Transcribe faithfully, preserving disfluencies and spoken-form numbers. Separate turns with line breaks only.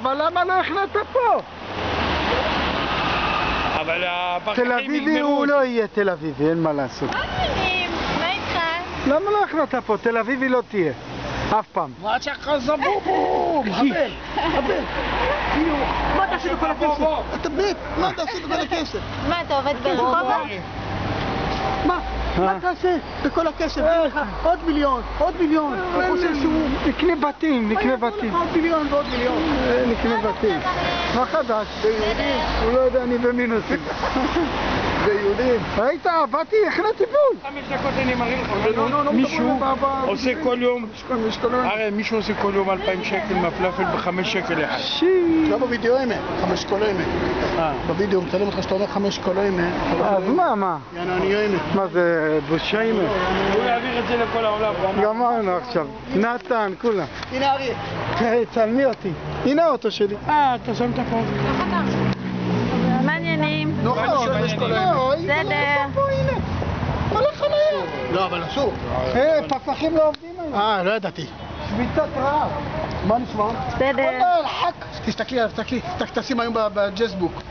אבל למה לא החלטת פה?
אבל הפקחים
תל אביבי הוא לא יהיה תל אביבי, אין מה לעשות.
מה העניינים? מה איתך?
למה לא החלטת פה? תל אביבי לא תהיה. אף פעם.
מה צ'קה זבובו?
מחבל, מחבל. כאילו, מה אתה עושה בכל הכסף? אתה בית, מה אתה עושה בכל הכסף?
מה, אתה עובד ברחובות?
מה? מה אתה עושה בכל הכסף? עוד מיליון, עוד מיליון. הוא חושב שהוא...
נקנה בתים, נקנה בתים.
עוד מיליון ועוד מיליון.
נקנה בתים. מה חדש? הוא לא יודע, אני במינוסים.
ויהודים.
ראית, באתי, הכנה טיפול.
חמש דקות אני מראה לך. מישהו עושה כל יום, הרי מישהו עושה כל יום אלפיים שקל מהפלאפל בחמש שקל אחד.
לא בווידאו אמת, חמש קולו אמת. בווידאו מצלם אותך שאתה אומר חמש קולו אמת.
אז מה, מה?
יאנו, אני אמת.
מה זה, בושה אמת?
הוא יעביר את זה לכל העולם.
גמרנו עכשיו. נתן, כולם.
הנה אריה.
צלמי אותי. הנה האוטו שלי.
אה, אתה שם את הפה.
מה העניינים?
נכון, חמש קולו אמת.
בסדר.
מלא חניה.
לא, אבל אסור.
אה, פקחים לא עובדים היום.
אה, לא ידעתי.
שביתת רעב. מה נשמע?
בסדר.
וואלה, חק.
תסתכלי, תסתכלי, תשים היום בג'סבוק.